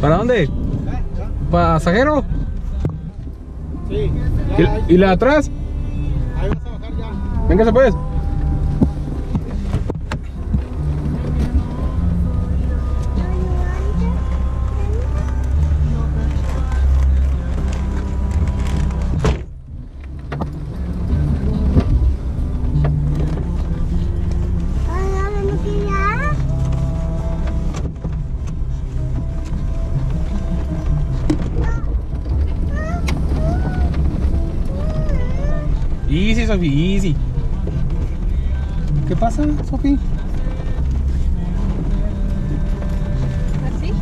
¿Para dónde? ¿Pasajero? Sí. ¿Y la de atrás? Ahí vas a bajar ya. Véngase pues. Easy, Sofi, easy. ¿Qué pasa, Sofi? ¿Así?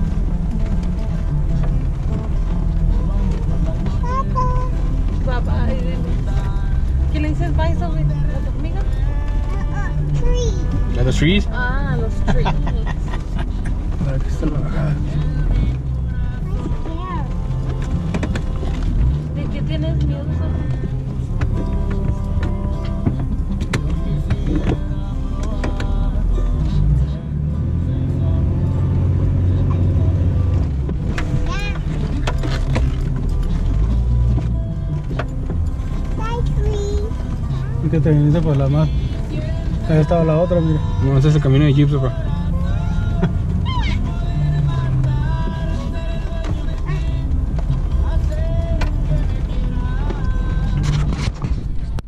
Papá. ¿Qué le dices bye, Sofi? ¿A tu amiga? ¿A los trees? Ah, los trees. Aquí está la bajada. ¿De qué tienes miedo, Sofi? ¿Por qué te viniste por la mar? Ahí estaba la otra, mira. No, ese es el camino de Jeep, papá.